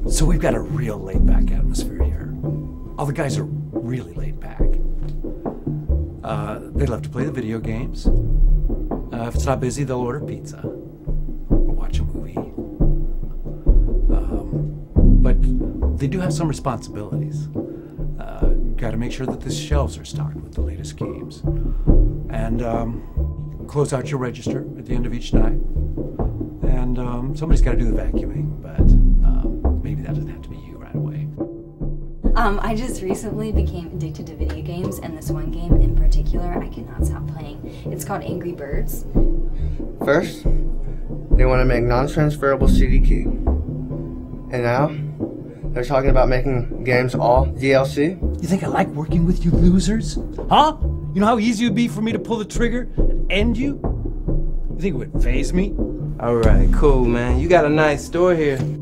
So we've got a real laid-back atmosphere here. All the guys are really laid back. They love to play the video games. If it's not busy, they'll order pizza or watch a movie. But they do have some responsibilities. Got to make sure that the shelves are stocked with the latest games. And close out your register at the end of each night. And somebody's got to do the vacuuming, but maybe that doesn't have to be you right away. I just recently became addicted to video games, and this one game in particular I cannot stop playing. It's called Angry Birds. First, they want to make non-transferable CD key. And now, they're talking about making games all DLC? You think I like working with you losers? Huh? You know how easy it would be for me to pull the trigger and end you? You think it would faze me? Alright, cool, man. You got a nice store here.